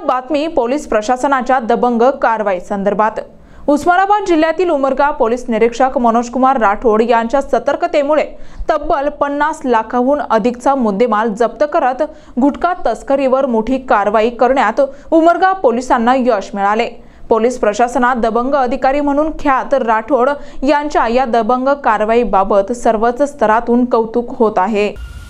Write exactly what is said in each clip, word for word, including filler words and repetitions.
बातमी पोलीस प्रशासनाच्या दबंग कारवाई संदर्भात। उस्मानाबाद जिल्ह्यातील उमरगा पोलीस निरीक्षक मनोज कुमार राठोड यांच्या सतर्कतेमुळे तब्बल पन्नास लाखाहून अधिकचा मुद्देमाल जप्त करत गुटखा तस्करीवर मोठी कारवाई करण्यात उमरगा पोलिसांना यश मिळाले। पोलीस प्रशासनात दबंग अधिकारी म्हणून ख्यात राठोड यांच्या या दबंग कारवाईबाबत सर्वच स्तरातून कौतुक होत आहे।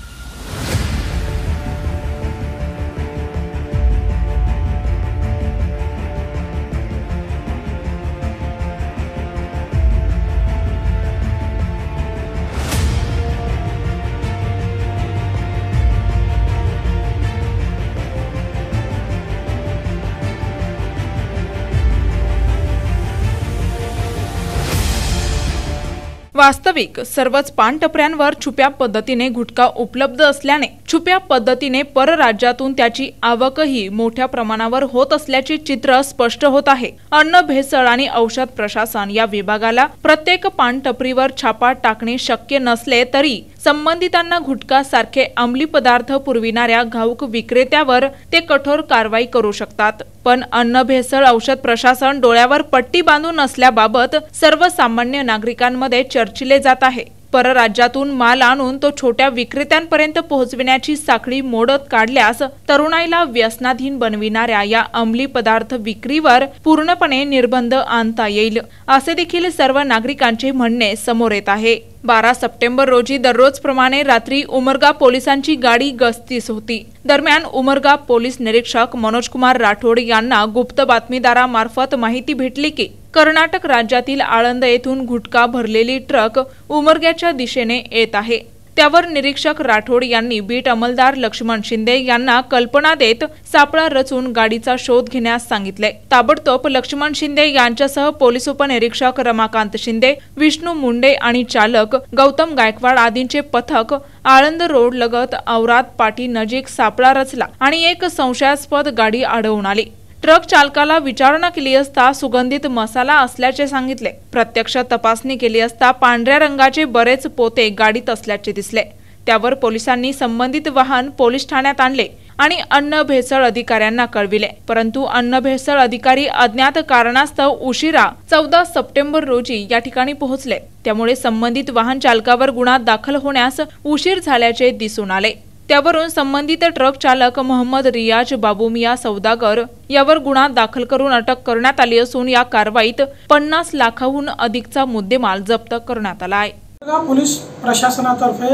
वास्तविक सर्वच पानटपऱ्यांवर छुप्या पद्धतीने गुटखा उपलब्ध असल्याने छुप्या पद्धतीने परराज्यातून त्याची आवकही मोठ्या प्रमाणावर होत असल्याचे चित्र स्पष्ट होत आहे। अन्न भेसळ आणि औषध प्रशासन या विभागाला प्रत्येक पानटपरीवर छापा टाकणे शक्य नसले तरी संबंधितांना गुटखा सारखे अंमली पदार्थ पुरविणाऱ्या घाऊक विक्रेत्यावर ते कठोर कारवाई करू शकतात। पण अन्न भेसळ औषध प्रशासन डोळ्यावर पट्टी बांधून असल्याबाबत सर्वसामान्य नागरिकांमध्ये चर्चिले जात आहे। परराज्यातून माल आणून तो छोट्या विक्रेत्यांपर्यंत पोहोचविण्याची साखळी मोडत काढल्यास तरुणाईला व्यसनाधीन बनविणाऱ्या या अंमली पदार्थ विक्रीवर पूर्णपणे निर्बंध आणता येईल असे देखील सर्व नागरिकांचे म्हणणे समोर येत आहे। बारा सप्टेंबर रोजी दररोजप्रमाणे रात्री उमरगा पोलिसांची गाडी गस्तीस होती। दरम्यान उमरगा पोलीस निरीक्षक मनोज कुमार राठोड यांना गुप्त बातमीदारामार्फत माहिती भेटली की कर्नाटक राज्यातील आळंद येथून गुटखा भरलेली ट्रक उमरग्याच्या दिशेने येत आहे। त्यावर निरीक्षक राठोड यांनी बीट अंमलदार लक्ष्मण शिंदे यांना कल्पना देत सापळा रचून गाडीचा शोध घेण्यास सांगितले। ताबडतोब लक्ष्मण शिंदे यांच्यासह पोलीस उपनिरीक्षक रमाकांत शिंदे, विष्णू मुंडे आणि चालक गौतम गायकवाड आदींचे पथक आळंद रोड लगत औराद पाटी नजीक सापळा रचला आणि एक संशयास्पद गाडी अडवून आली। ट्रक चालकाला विचारणा केली असता सुगंधित मसाला असल्याचे सांगितले। प्रत्यक्ष तपासणी केली असता पांढऱ्या रंगाचे बरेच पोते गाडीत असल्याचे दिसले। त्यावर पोलिसांनी संबंधित वाहन पोलीस ठाण्यात आणले आणि अन्न भेसळ अधिकाऱ्यांना कळविले, परंतु अन्न भेसळ अधिकारी अज्ञात कारणास्तव उशिरा चौदा सप्टेंबर रोजी या ठिकाणी पोहोचले। त्यामुळे संबंधित वाहन चालकावर गुन्हा दाखल होण्यास उशीर झाल्याचे दिसून आले। त्यावरून संबंधित ट्रक चालक मोहम्मद रियाज बाबूमिया सौदागर यावर गुन्हा दाखल करून अटक करण्यात आली असून या कारवाईत पन्नास लाखाहून अधिकचा मुद्देमाल जप्त करण्यात आला आहे। उमरगा पोलीस प्रशासनातर्फे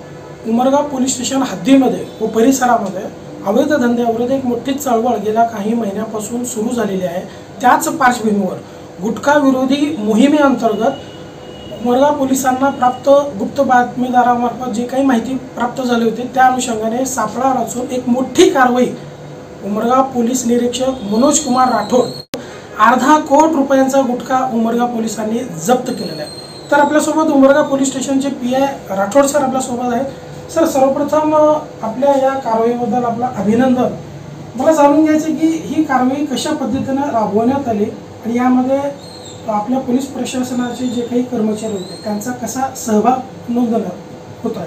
उमरगा पोलीस स्टेशन हद्दीमध्ये व परिसरामध्ये अवैध धंद्याविरुद्ध एक मोठी चळवळ गेल्या काही महिन्यापासून सुरू झालेली आहे। त्याच पार्श्वभूमीवर गुटखा विरोधी मोहिमेअंतर्गत उमरगा पोलिसांना प्राप्त गुप्त बातमीदारामार्फत जे काही माहिती प्राप्त झाली होती त्या अनुषंगाने सापळा रचून एक मोठी कारवाई उमरगा पोलीस निरीक्षक मनोज कुमार राठोड अर्धा कोटी रुपयांचा गुटखा उमरगा पोलिसांनी जप्त केलेला आहे। तर आपल्यासोबत उमरगा पोलीस स्टेशनचे पी आय राठोड सर आपल्यासोबत आहेत। सर, सर्वप्रथम आपल्या या कारवाईबद्दल आपलं अभिनंदन। मला जाणून घ्यायचं की ही कारवाई कशा पद्धतीने राबवण्यात आली आणि यामध्ये आपल्या पोलीस प्रशासनाचे जे काही कर्मचारी होते त्यांचा कसा सहभाग नोंदवला होता।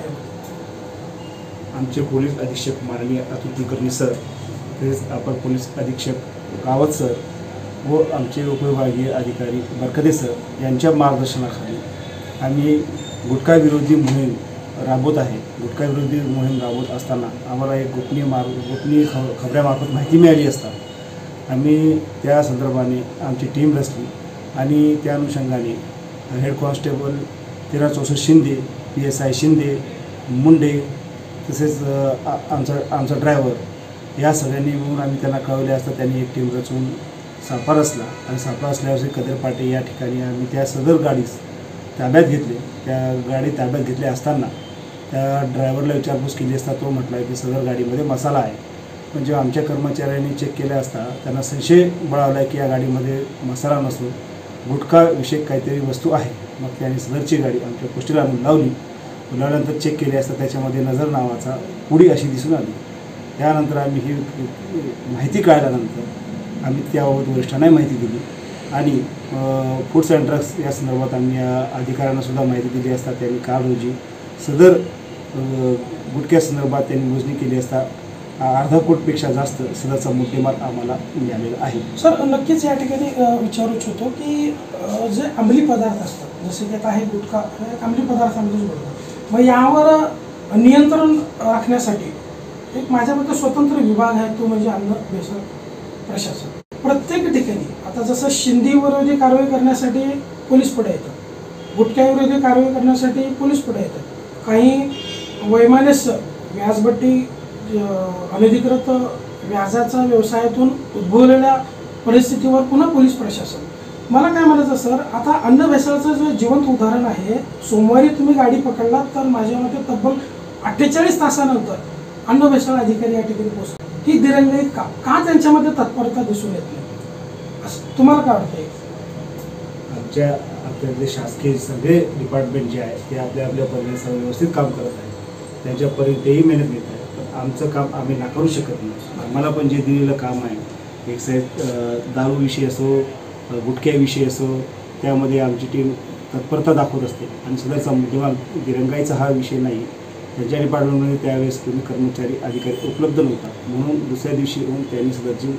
आमचे पोलीस अधीक्षक माननीय अतुल कुलकर्णी सर, तसेच अपर पोलीस अधीक्षक रावत सर व आमचे उपविभागीय अधिकारी बरकदे सर यांच्या मार्गदर्शनाखाली आम्ही गुटखा विरोधी मोहीम राबवत आहे। गुटखा विरोधी मोहीम राबवत असताना आम्हाला एक गोपनीय मार्ग गोपनीय ख खबऱ्यामार्फत माहिती मिळाली असता आम्ही त्या संदर्भाने आमची टीम रचली आणि त्या अनुषंगाने हेड कॉन्स्टेबल तेरा चौसष्ट Shinde, P S I Shinde, Munde तसेच आमचा आमचा ड्रायव्हर या सगळ्यांनी मिळून आम्ही त्यांना कळवले असता त्यांनी एक टीम रचून सापळा रचला आणि सापळा असल्यावर कदर पाटे या ठिकाणी आम्ही त्या सदर गाडीस ताब्यात घेतले। त्या गाडी ताब्यात घेतली असताना त्या ड्रायव्हरला विचारपूस केली असता तो म्हटला की सदर गाडीमध्ये मसाला आहे। पण जेव्हा आमच्या कर्मचाऱ्यांनी चेक केले असता त्यांना संशय बळावला की या गाडीमध्ये मसाला नसून गुटखा विषयक काहीतरी वस्तू आहे। मग त्यांनी सदरची गाडी आमच्या पोस्टीला आणून लावली। लावल्यानंतर चेक केली असता त्याच्यामध्ये नजर नावाचा पुडी अशी दिसून आली। त्यानंतर आम्ही ही माहिती कळल्यानंतर आम्ही त्याबाबत वरिष्ठांना माहिती दिली आणि फूड्स अँड ड्रग्स या संदर्भात आम्ही अधिकाऱ्यांना सुद्धा माहिती दिली असता त्यांनी काल रोजी सदर गुटख्या संदर्भात त्यांनी मोजणी केली असता अर्धा कोटपेक्षा जास्त सदरचा मुद्देमाल आम्हाला मिळालेला आहे. सर, नक्कीच या ठिकाणी अ, विचारू इच्छितो की अ, जे अंमली पदार्थ असतात, जसे की आता आहे गुटखा, हे एक अंमली पदार्थामध्येच बरोबर, मग यावर नियंत्रण राखण्यासाठी एक माझ्या मते स्वतंत्र विभाग आहे, तो म्हणजे अन्न भेसळ प्रशासन. प्रत्येक ठिकाणी आता जसं शिंदी विरोधी कारवाई करण्यासाठी पोलीस पुढे येतात, गुटख्याविरोधी कारवाई करण्यासाठी पोलीस पुढे येतात, काही वैमान्य व्याजबट्टी अनधिकृत व्याजाच्या व्यवसायातून उद्भवलेल्या परिस्थितीवर पुन्हा पोलीस प्रशासन. मला काय म्हणायचं सर, आता अन्न भेसळचं जे जिवंत उदाहरण आहे, सोमवारी तुम्ही गाडी पकडलात तर माझ्या मते तब्बल अठ्ठेचाळीस तासानंतर अन्न भेसळ अधिकारी या ठिकाणी पोहोचतात. ही दिरंगाई का का त्यांच्यामध्ये तत्परता दिसून येत नाही, असं तुम्हाला काय वाटतंय? आमच्या आपल्या शासकीय सगळे डिपार्टमेंट जे आहे ते आपल्या आपल्या पद्धतीने व्यवस्थित काम करत आहे, त्यांच्यापर्यंत तेही मेहनत घेत आहे. पण आमचं काम आम्ही नाकारू शकत नाही. आम्हाला पण जे दिलेलं काम आहे, एक साईड दारूविषयी असो, गुटख्याविषयी असो, त्यामध्ये आमची टीम तत्परता दाखवत असते. आणि सदरचा मुद्देमाल दिरंगाईचा हा विषय नाही. त्यांच्या डिपार्टमेंटमध्ये त्यावेळेस तुम्ही कर्मचारी अधिकारी उपलब्ध नव्हता, म्हणून दुसऱ्या दिवशी येऊन त्यांनी सदरची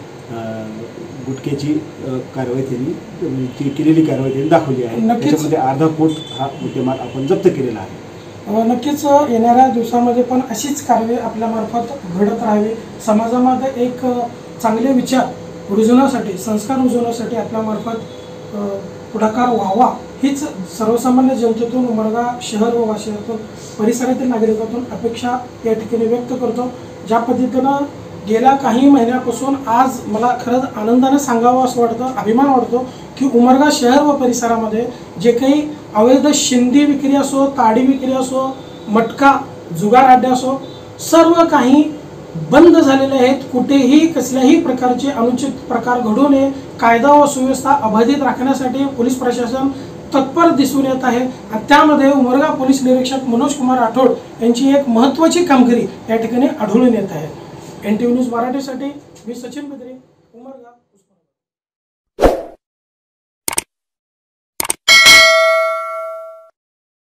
गुटख्याची कारवाई त्यांनी ती केलेली कारवाई त्यांनी दाखवली आहे. त्याच्यामध्ये अर्धा कोट हा मुद्देमाल आपण जप्त केलेला आहे. नक्कीच येणाऱ्या दिवसामध्ये पण अशीच कारवाई आपल्यामार्फत घडत राहावी, समाजामध्ये एक चांगले विचार रुजवण्यासाठी, संस्कार रुजवण्यासाठी आपल्यामार्फत पुढाकार व्हावा, हीच सर्वसामान्य जनतेतून, उमरगा शहर व वाशियातून, परिसरातील नागरिकातून अपेक्षा या ठिकाणी व्यक्त करतो. ज्या पद्धतीनं गेल्या काही महिन्यापासून आज मला खरंच आनंदाने सांगावं असं वाटतं, अभिमान वाटतो की उमरगा शहर व परिसरामध्ये जे काही अवैध शिंदी विक्री असो, ताडी विक्री असो, मटका जुगार अड्डे असो, सर्व काही बंद झालेले आहेत. कुठेही कसल्याही प्रकारचे अनुचित प्रकार घडू नये, कायदा व सुव्यवस्था अबाधित राखण्यासाठी पोलीस प्रशासन तत्पर दिसून येत आहे. आणि त्यामध्ये उमरगा पोलीस निरीक्षक मनोज कुमार राठोड यांची एक महत्त्वाची कामगिरी या ठिकाणी आढळून येत आहे. एन टी व्ही न्यूज मराठीसाठी मी सचिन बेदरे, उमरगा.